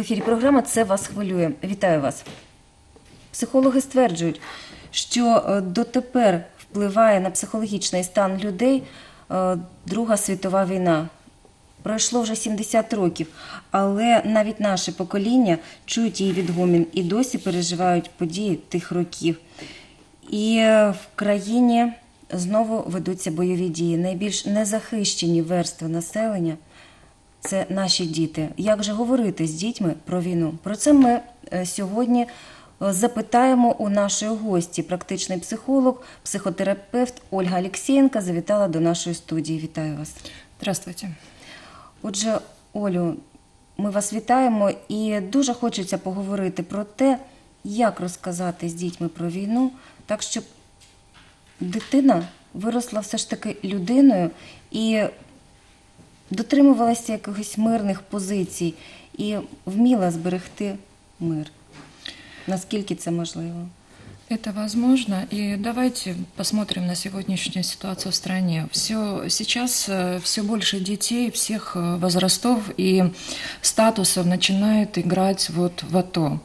ефірі програма «Це вас хвилює». Вітаю вас. Психологи стверджують, що дотепер впливає на психологічний стан людей Друга світова війна. Пройшло вже 70 років, але навіть наше покоління чують її відгомін і досі переживають події тих років. І в країні знову ведуться бойові дії. Найбільш незахищені верстви населення – це наші діти. Як же говорити з дітьми про війну? Про це ми сьогодні запитаємо у нашої гості. Практичний психолог, психотерапевт Ольга Алексєєнка завітала до нашої студії. Вітаю вас. Здравствуйте. Отже, Олю, ми вас вітаємо і дуже хочеться поговорити про те, як розказати з дітьми про війну, так, щоб дитина виросла все ж таки людиною і дотримувалася якихось мирних позицій і вміла зберегти мир. Наскільки це можливо? Это возможно. И давайте посмотрим на сегодняшнюю ситуацию в стране. Сейчас все больше детей всех возрастов и статусов начинают играть в АТО.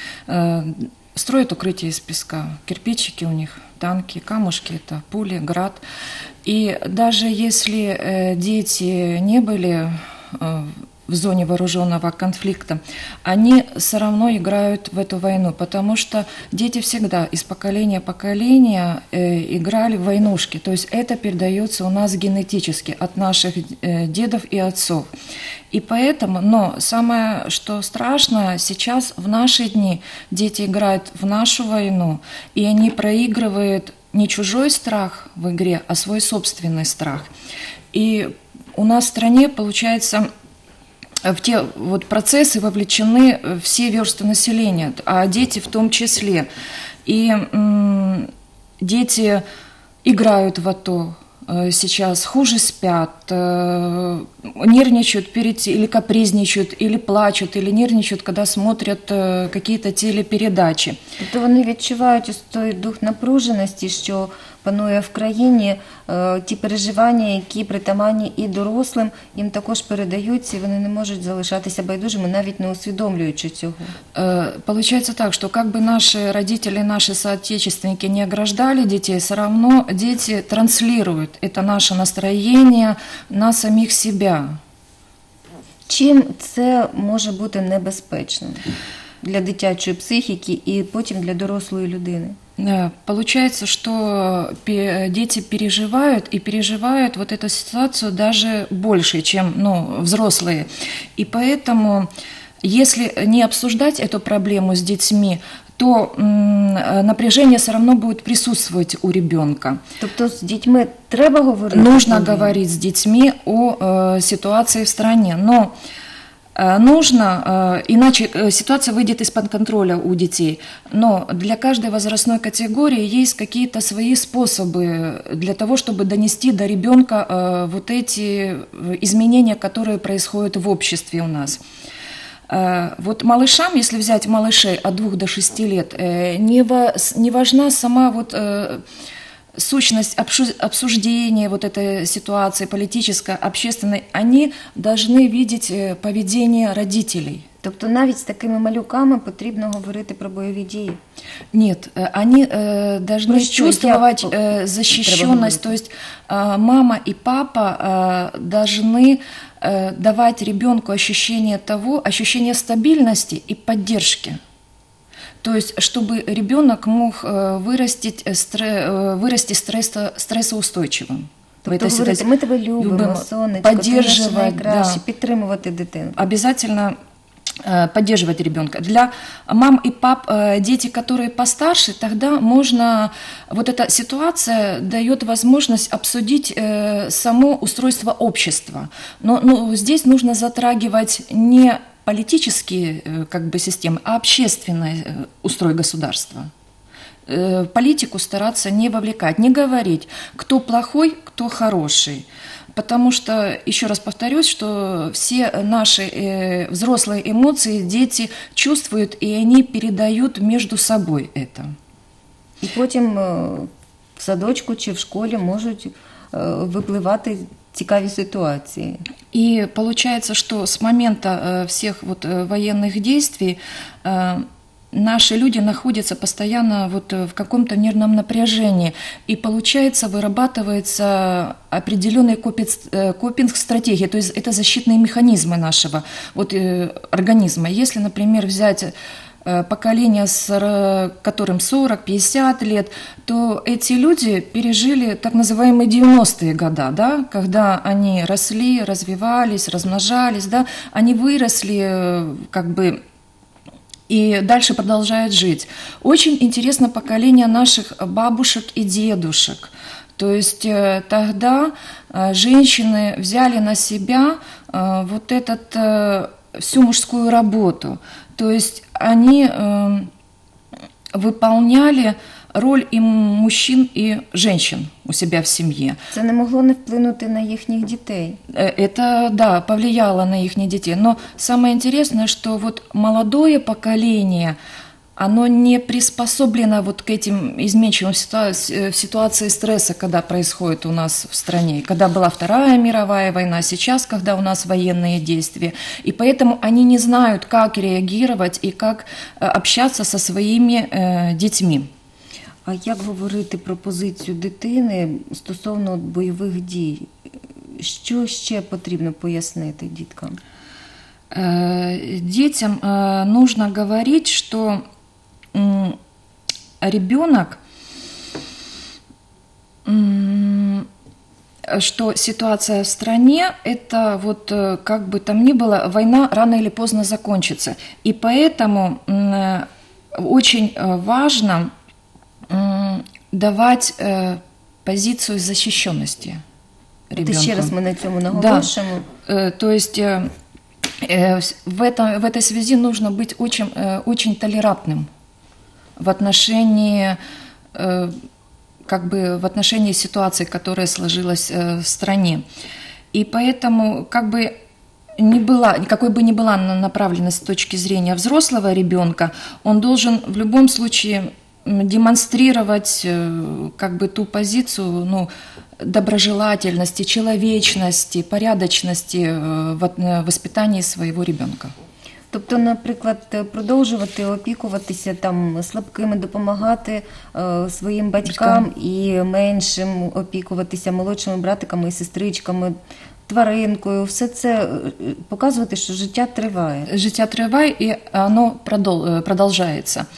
Строят укрытие из песка. Кирпичики у них, танки, камушки – это пули, град. И даже если дети не были в зоне вооруженного конфликта, они все равно играют в эту войну, потому что дети всегда из поколения в поколение играли в войнушки. То есть это передается у нас генетически от наших дедов и отцов. И поэтому, но самое, что страшно, сейчас в наши дни дети играют в нашу войну, и они проигрывают не чужой страх в игре, а свой собственный страх. И у нас в стране, получается, в те процессы вовлечены все версты населения, а дети в том числе. И дети играют в АТО сейчас, хуже спят, нервничают или капризничают, или плачут, или нервничают, когда смотрят какие-то телепередачи. Тобто вони відчувають ось той дух напруженості, що панує в країні, ті переживання, які притаманні і дорослим, їм також передаються, і вони не можуть залишатися байдужими, навіть не усвідомлюючи цього. Получается так, что как бы наши родители, наши соотечественники не ограждали детей, все равно дети транслируют это наше настроение на самих себя. Чим це може бути небезпечним для дитячої психіки і потім для дорослої людини? Получается, что дети переживают вот эту ситуацию даже больше, чем взрослые. И поэтому, если не обсуждать эту проблему с детьми, то напряжение все равно будет присутствовать у ребенка. Тобто з дітьми треба говорити? Нужно говорить с детьми о ситуации в стране, но нужно, иначе ситуация выйдет из-под контроля у детей. Но для каждой возрастной категории есть какие-то свои способы для того, чтобы донести до ребенка вот эти изменения, которые происходят в обществе у нас. Вот малышам, если взять малышей от 2 до 6 лет, не важна сама сущность обсуждения вот этой ситуации политической, общественной, они должны видеть поведение родителей. Тобто навіть з такими малюками потрібно говорити про бойові дії? Нет, они должны чувствовать защищенность, то есть мама и папа должны давать ребенку ощущение стабильности и поддержки. То есть, чтобы ребенок мог вырасти стрессоустойчивым. Тобто говорити, ми тебе любимо, сонечко, поддерживать, ти найкраще, підтримувати дитину. Обязательно поддерживать ребенка. Для мам и пап, дети, которые постарше, тогда можно, вот эта ситуация дает возможность обсудить само устройство общества. Но здесь нужно затрагивать не политические системы, а общественное устрой государства. Политику стараться не вовлекать, не говорить, кто плохой, кто хороший. Потому что, еще раз повторюсь, что все наши взрослые эмоции дети чувствуют, и они передают между собой это. І потім в садочку чи в школі можуть випливати цікаві ситуації. И получается, что с момента всех вот военных действий наши люди находятся постоянно вот в каком-то нервном напряжении, и получается вырабатывается определенный копинг-стратегия, то есть это защитные механизмы нашего вот, организма. Если, например, взять поколение, которым 40-50 лет, то эти люди пережили так называемые 90-е годы, да, когда они росли, развивались, размножались, да, они выросли как бы и дальше продолжают жить. Очень интересно поколение наших бабушек и дедушек. То есть тогда женщины взяли на себя вот всю мужскую работу. То есть они выполняли роль и мужчин, и женщин у себя в семье. Це не могло не вплинути на їхніх дітей. Это, да, повлияло на их детей. Но самое интересное, что вот молодое поколение, оно не приспособлено вот к этим изменчивым в ситуации стресса, когда происходит у нас в стране. Когда была Вторая мировая война, сейчас, когда у нас военные действия. И поэтому они не знают, как реагировать и как общаться со своими детьми. А як говорити про позицію дитини стосовно бойових дій? Що ще потрібно пояснити діткам? Детям нужно говорить, что ребенок, что ситуация в стране, это вот как бы там ни было, война рано или поздно закончится. И поэтому очень важно давать позицию защищенности ребенку. Ще раз ми на цьому наголошуємо. Да. То есть в этой связи нужно быть очень, очень толерантным в отношении, как бы, в отношении ситуации, которая сложилась в стране. И поэтому, как бы какой бы ни была направленность с точки зрения взрослого ребенка, он должен в любом случае демонстрировать как бы ту позицию, доброжелательности, человечности, порядочности в воспитании своего ребенка. Тобто, наприклад, продовжувати опікуватися там слабкими, допомагати своїм батькам і меншим опікуватися молодшими братиками і сестричками, тваринкою, все це показувати, що життя триває. Життя триває, и оно продолжается.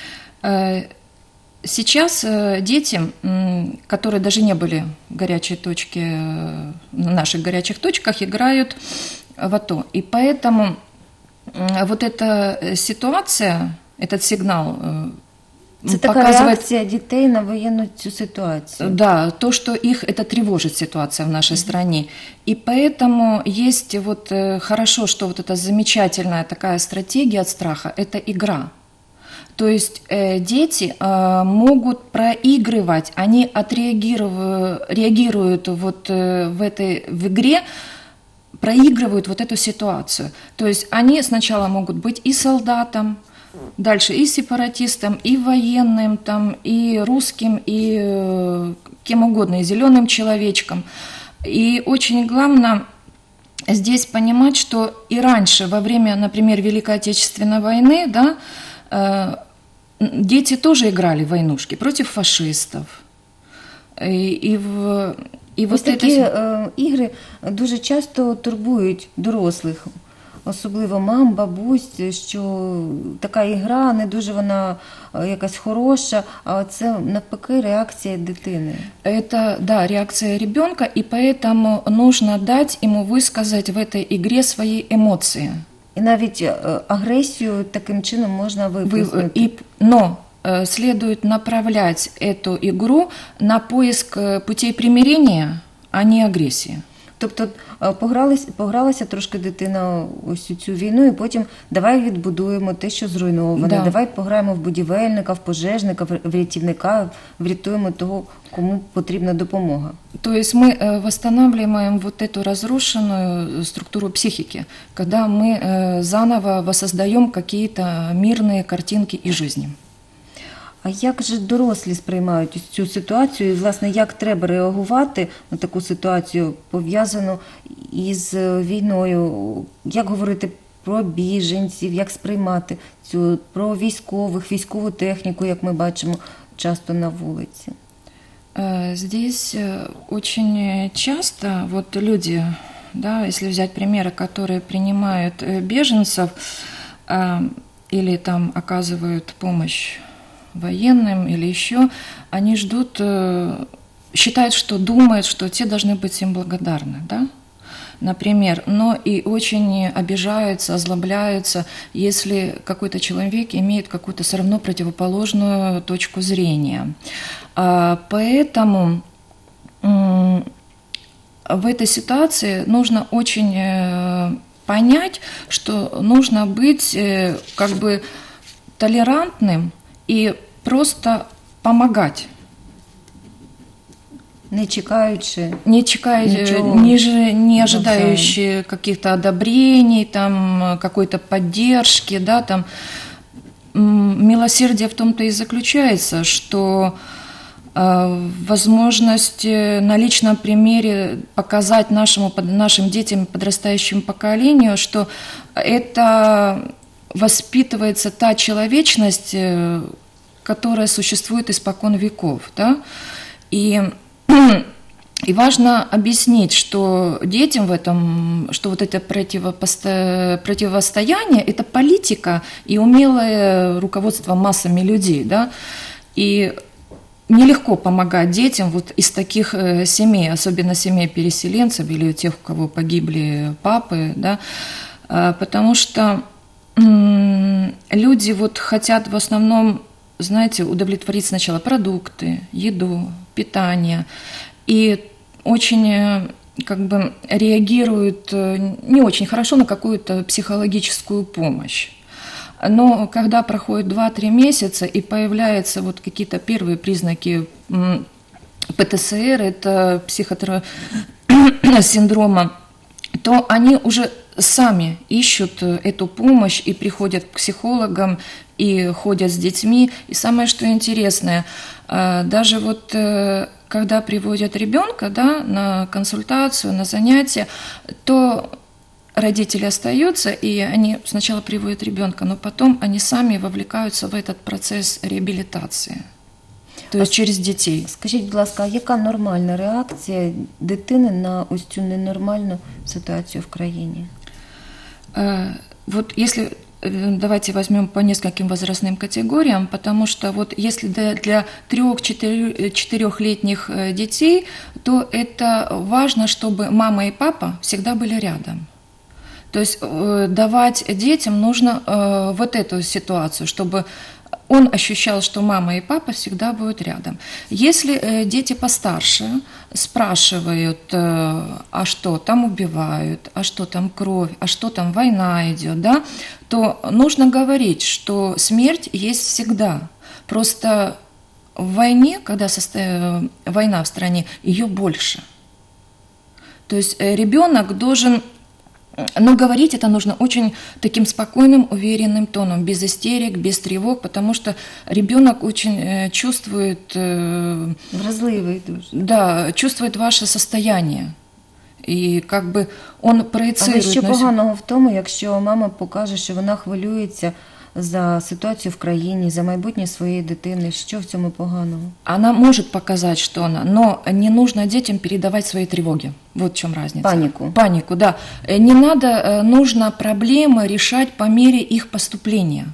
Сейчас дети, которые даже не были в горячей точке, в наших горячих точках, играют в АТО. И поэтому вот эта ситуация, этот сигнал це така реакція дітей на воєнну цю ситуацію. Да, то, что их это тревожит ситуация в нашей стране. И поэтому есть вот хорошо, что вот эта замечательная такая стратегия от страха – это игра. То есть дети могут проигрывать, они реагируют вот в игре, проигрывают вот эту ситуацию. То есть они сначала могут быть и солдатом, дальше и сепаратистом, и военным, там, и русским, и кем угодно, и зеленым человечком. И очень главное здесь понимать, что и раньше, во время, например, Великой Отечественной войны, да, дети тоже играли в войнушки против фашистов. І ось такі ігри дуже часто турбують дорослих, особливо мам, бабусь, що така ігра не дуже вона якась хороша, а це навпаки реакція дитини. Это, да, реакция ребенка, и поэтому нужно дать ему высказать в этой игре свои эмоции. І навіть агресію таким чином можна виплеснути. Но следует направлять эту игру на поиск путей примирения, а не агрессии. Тобто погралася трошки дитина ось у цю війну, і потім давай відбудуємо те, що зруйноване, Да. давай пограємо в будівельника, в пожежника, в рятівника, врятуємо того, кому потрібна допомога. То есть мы восстанавливаем вот эту разрушенную структуру психики, когда мы заново воссоздаем какие-то мирные картинки и жизни. А як же дорослі сприймають ось цю ситуацію? І, власне, як треба реагувати на таку ситуацію, пов'язану із війною? Як говорити про біженців, як сприймати цю, про військових, військову техніку, як ми бачимо часто на вулиці? Здесь очень часто вот люди, да, если взять примеры, которые принимают беженцев или там оказывают помощь военным или еще, они ждут, считают, что думают, что те должны быть им благодарны, да? Например, но и очень обижаются, озлобляются, если какой-то человек имеет какую-то все равно противоположную точку зрения. Поэтому в этой ситуации нужно очень понять, что нужно быть как бы толерантным и просто помогать. Не чекаючи, Не не ожидающие каких-то одобрений, там, какой-то поддержки, да, там. Милосердие в том-то и заключается, что возможность на личном примере показать нашим детям и подрастающему поколению, что это воспитывается та человечность, которая существует испокон веков, да, и важно объяснить, что детям в этом, что вот это противостояние – это политика и умелое руководство массами людей, да, и нелегко помогать детям вот из таких семей, особенно семей переселенцев или тех, у кого погибли папы, да, потому что люди вот хотят в основном, знаете, удовлетворить сначала продукты, еду, питание, и очень как бы реагируют не очень хорошо на какую-то психологическую помощь. Но когда проходит 2-3 месяца и появляются вот какие-то первые признаки ПТСР, это синдрома, то они уже сами ищут эту помощь и приходят к психологам, и ходят с детьми. И самое, что интересное, даже вот когда приводят ребенка, да, на консультацию, на занятия, то родители остаются, и они сначала приводят ребенка, но потом они сами вовлекаются в этот процесс реабилитации. То есть через детей. Скажіть, будь ласка, а яка нормальна реакція дитини на ось цю ненормальну ситуацію в країні? Вот если давайте возьмем по нескольким возрастным категориям, потому что вот если для 3-4-летних детей, то это важно, чтобы мама и папа всегда были рядом. То есть давать детям нужно вот эту ситуацию, чтобы он ощущал, что мама и папа всегда будут рядом. Если дети постарше спрашивают, а что там убивают, а что там кровь, а что там война идет, да, то нужно говорить, что смерть есть всегда. Просто в войне, когда война в стране, ее больше. То есть ребенок должен... Но говорить это нужно очень таким спокойным, уверенным тоном, без истерик, без тревог, потому что ребенок очень чувствует... Вразливий дуже. Да, чувствует ваше состояние. І как би он проєцирує... Але що поганого в тому, якщо мама покаже, що вона хвилюється за ситуацию в країні, за майбутнє своєї дитини? Що в цьому поганого? Она может показать, что она, но не нужно детям передавать свои тревоги. Вот в чем разница. Панику. Панику, да. Не надо, нужно проблемы решать по мере их поступления.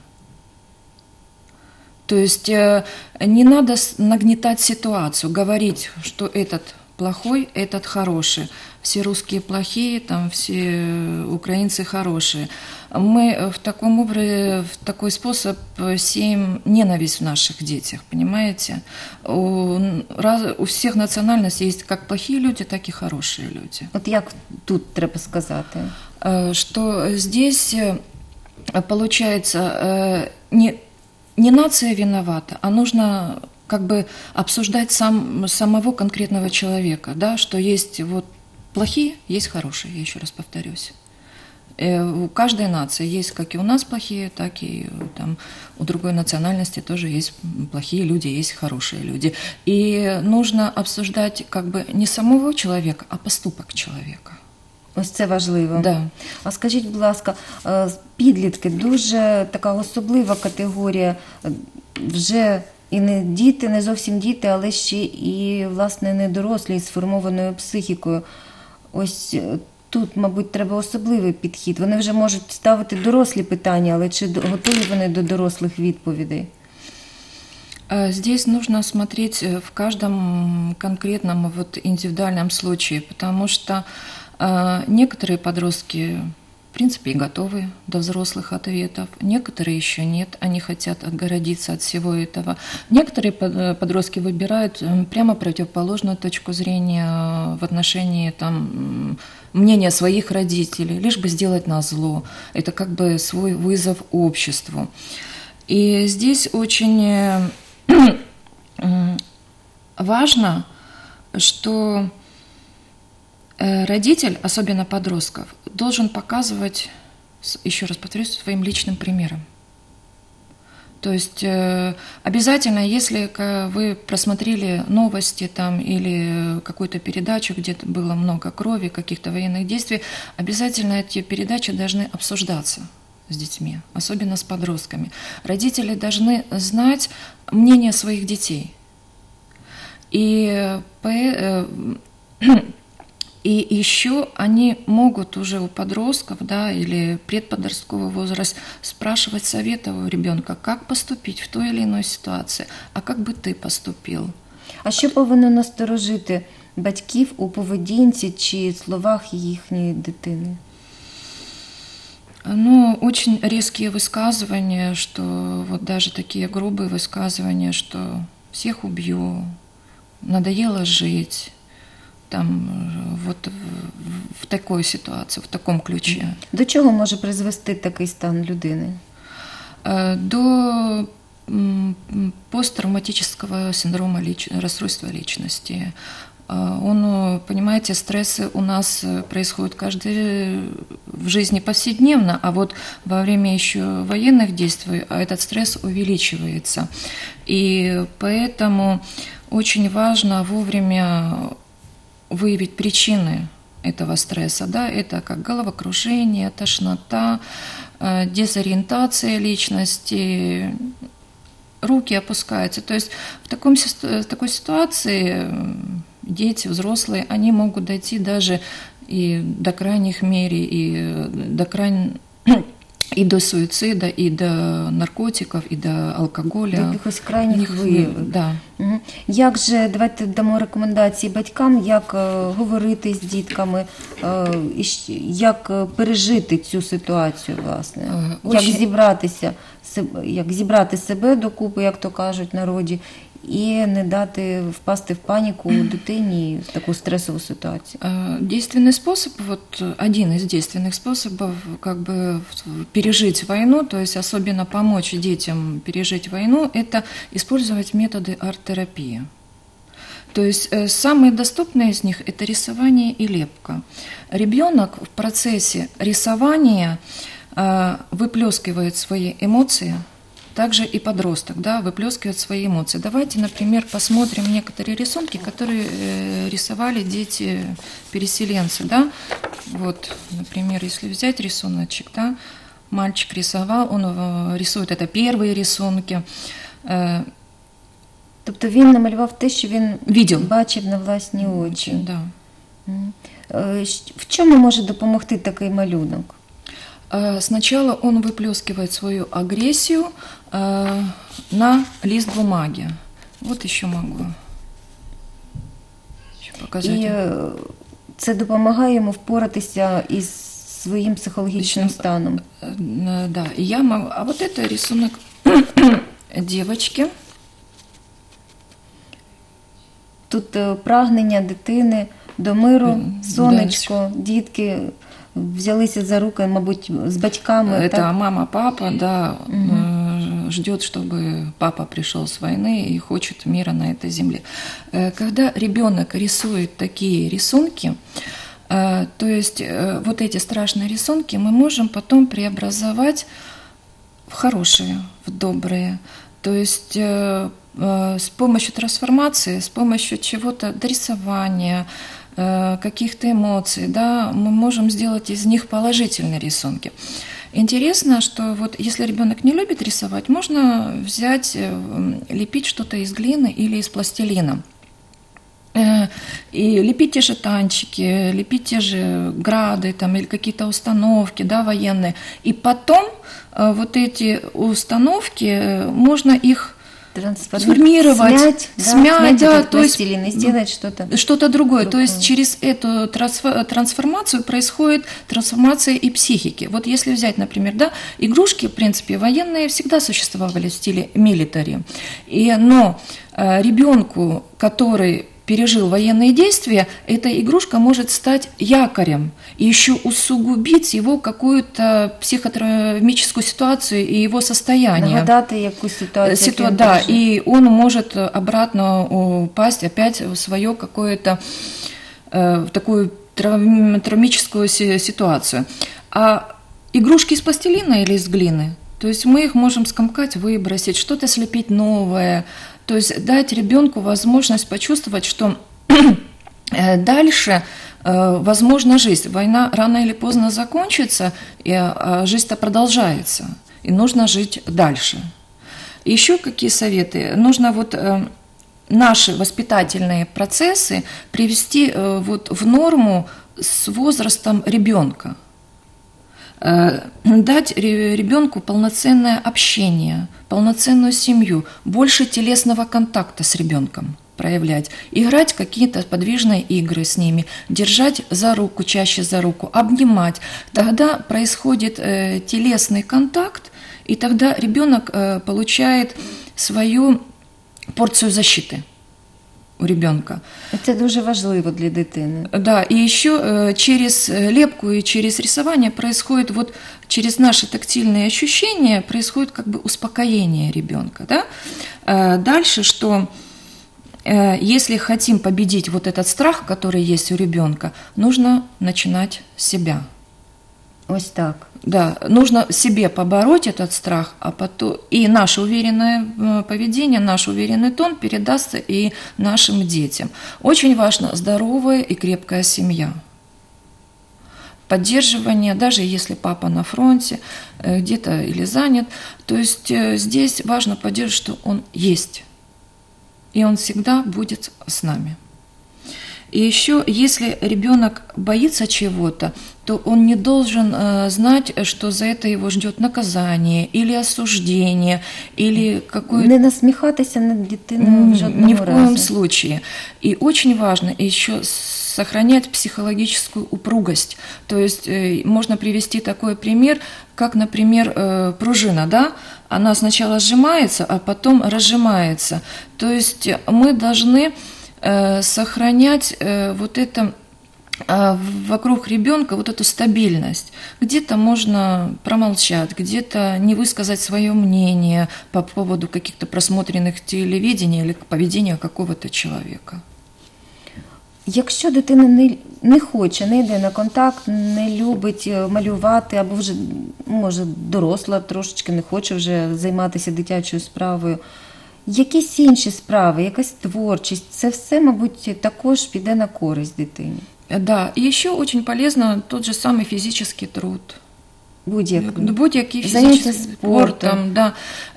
То есть не надо нагнетать ситуацию, говорить, что этот плохой, этот хороший. Все русские плохие, там все украинцы хорошие. Мы в такой способ сеем ненависть в наших детях, понимаете? У всех национальностей есть как плохие люди, так и хорошие люди. От як тут треба сказати? Что здесь получается не нация виновата, а нужно как бы обсуждать самого конкретного человека, да, что есть вот плохие, есть хорошие, я еще раз повторюсь. У каждой нации есть, как и у нас плохие, так и там, у другой национальности тоже есть плохие люди, есть хорошие люди. И нужно обсуждать как бы не самого человека, а поступок человека. Ось це важливо. Да. А скажіть, будь ласка, підлітки дуже така особлива категорія, вже і не діти, не зовсім діти, але ще і, власне, не дорослі з сформованою психікою. Ось тут, мабуть, треба особливий підхід. Вони вже можуть ставити дорослі питання, але чи готові вони до дорослих відповідей? Здесь нужно смотреть в каждом конкретном вот индивидуальном случае, потому что некоторые подростки, в принципе, и готовы до взрослых ответов, некоторые еще нет, они хотят отгородиться от всего этого. Некоторые подростки выбирают прямо противоположную точку зрения в отношении там, мнения своих родителей, лишь бы сделать назло. Это как бы свой вызов обществу. И здесь очень важно, что родитель, особенно подростков, должен показывать, еще раз повторюсь, своим личным примером. То есть обязательно, если вы просмотрели новости там, или какую-то передачу, где было много крови, каких-то военных действий, обязательно эти передачи должны обсуждаться с детьми, особенно с подростками. Родители должны знать мнение своих детей. И еще они могут уже у подростков, да, или предподростковый возраст спрашивать совета у ребенка, как поступить в той или иной ситуации, а как бы ты поступил. А що повинно насторожити батьків у поведінці чи словах їхньої дитини? Ну, очень резкие высказывания, что вот даже такие грубые высказывания, что всех убью, надоело жить, там вот в такой ситуации, в таком ключе. До чого може призвести такий стан людини? До посттравматического синдрома расстройства личности. Понимаете, стрессы у нас происходят в жизни повседневно, а вот во время еще военных действий этот стресс увеличивается. И поэтому очень важно вовремя выявить причины этого стресса. Да? Это как головокружение, тошнота, дезориентация личности, руки опускаются. То есть в такой ситуации дети, взрослые, они могут дойти даже и до крайних мер, и до суицида, и до наркотиків, і до алкоголя. До якихось крайніх виявів. Да. Угу. Як же, давайте дамо рекомендації батькам, як говорити з дітками, як пережити цю ситуацію, власне, як зібрати себе докупи, як то кажуть в народі, і не дати впасти в паніку дитині в таку стресову ситуацію. Действенный способ, вот один из действенных способов как бы пережить войну, то есть особенно помочь детям пережить войну, это использовать методы арт-терапии. То есть самые доступные из них – это рисование и лепка. Ребенок в процессе рисования выплескивает свои эмоции, также и подросток, да, выплескивает свои эмоции. Давайте, например, посмотрим некоторые рисунки, которые рисовали дети-переселенцы. Да? Вот, например, если взять рисуночек, да, мальчик рисовал, он рисует, это первые рисунки. Тобто він намалював те, що він Видел. бачив на власні очі. Да. В чому може допомогти такий малюнок? Сначала он выплескивает свою агрессию на лист бумаги. Вот еще могу показать. І це допомагає йому впоратися із своїм психологічним станом. Да, и я могу. А вот это рисунок девочки. Тут прагнення дитини до миру, сонечко, дітки взялися за руки, мабуть, з батьками. Это так? мама, папа, да, ждет, чтобы папа пришел с войны и хочет мира на этой земле. Когда ребенок рисует такие рисунки, То есть вот эти страшные рисунки мы можем потом преобразовать в хорошие, в добрые. То есть с помощью трансформации, с помощью чего-то дорисования, каких-то эмоций, да, мы можем сделать из них положительные рисунки. Интересно, что вот если ребенок не любит рисовать, можно взять, лепить что-то из глины или из пластилина. И лепить те же танчики, лепить те же грады там, или какие-то установки, да, военные. И потом вот эти установки, можно их трансформировать, смять, да, то есть и сделать что-то другое. То есть через эту трансформацию происходит трансформация и психики. Вот если взять, например, да, игрушки, в принципе, военные всегда существовали в стиле милитари. Но ребенку, который пережил военные действия, эта игрушка может стать якорем и еще усугубить его какую-то психотравмическую ситуацию и его состояние. Нагадати якусь ситуацию. Да, и он может обратно упасть опять в свое какое-то, в такую травмическую ситуацию. А игрушки из пластилина или из глины, то есть мы их можем скомкать, выбросить, что-то слепить новое. То есть дать ребенку возможность почувствовать, что дальше возможна жизнь. Война рано или поздно закончится, и жизнь-то продолжается. И нужно жить дальше. Еще какие советы? Нужно вот наши воспитательные процессы привести вот в норму с возрастом ребенка. Дать ребенку полноценное общение, полноценную семью, больше телесного контакта с ребенком проявлять, играть какие-то подвижные игры с ними, держать за руку, чаще за руку, обнимать. Тогда происходит телесный контакт, и тогда ребенок получает свою порцию защиты у ребенка. Це дуже важливо для дитини. Да, и еще через лепку и через рисование происходит, вот через наши тактильные ощущения происходит как бы успокоение ребенка. Да? Дальше, что если хотим победить вот этот страх, который есть у ребенка, нужно начинать с себя. Ось так. Да, нужно себе побороть этот страх, а потом и наше уверенное поведение, наш уверенный тон передастся и нашим детям. Очень важна здоровая и крепкая семья. Поддерживание, даже если папа на фронте, где-то или занят, то есть здесь важно поддерживать, что он есть, и он всегда будет с нами. И еще, если ребенок боится чего-то, то он не должен знать, что за это его ждет наказание или осуждение, или какое-то... Не насмехатися над дитиною в жодному Ни в коем разі. случае. И очень важно еще сохранять психологическую упругость. То есть можно привести такой пример, как, например, пружина, да? Она сначала сжимается, а потом разжимается. То есть мы должны сохранять вот это вокруг ребенка, вот эту стабильность. Где-то можно промолчать, где-то не высказать свое мнение по поводу каких-то просмотренных телевидений или поведения какого-то человека. Якщо дитина не хоче, не йде на контакт, не любить малювати, або вже, може, доросла трошечки, не хоче вже займатися дитячою справою, якісь інші справи, якась творчість, це все, мабуть, також піде на користь дитині. Да, и еще очень полезно тот же самый физический труд. Будь-який Заняття физический спортом. Да.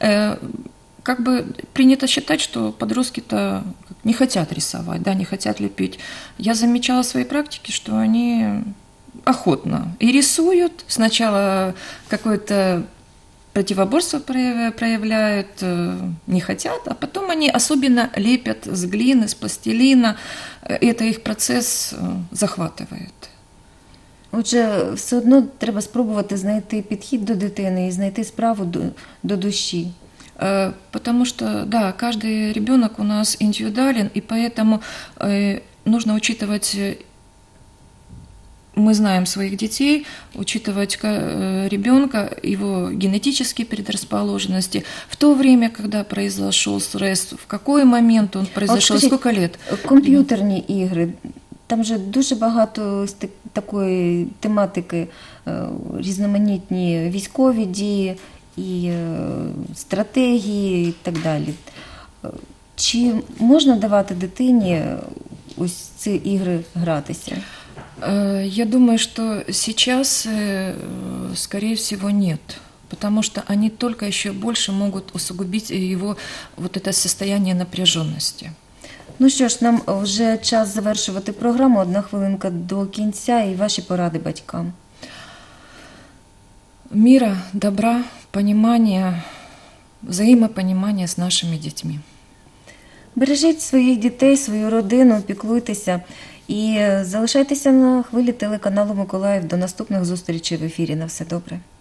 Как бы принято считать, что подростки-то не хотят рисовать, да, не хотят лепить. Я замечала в своей практике, что они охотно и рисуют. Сначала какое-то противоборство проявляют, не хотят, а потом они особенно лепят с глины, с пластилина. Это их процесс захватывает. Отже, все одно треба спробувати знайти підхід до дитини і знайти справу до душі. Потому что, да, каждый ребенок у нас индивидуален, и поэтому нужно учитывать, мы знаем своих детей, учитывать ребенка, его генетические предрасположенности, в то время, когда произошел стресс, в какой момент он произошел, скажіть, сколько лет. Комп'ютерні ігри, там же дуже багато такої тематики різноманітні військові дії і стратегії і так далі. Чи можна давати дитині ось ці ігри гратися? Я думаю, что сейчас, скорее всего, нет. Потому что они только еще больше могут усугубить его вот это состояние напряженности. Ну що ж, нам вже час завершувати програму. 1 хвилинка до кінця і ваші поради батькам. Мира, добра, понимания, взаимопонимания с нашими детьми. Бережіть своїх дітей, свою родину, піклуйтеся і залишайтеся на хвилі телеканалу Миколаїв. До наступних зустрічей в ефірі. На все добре.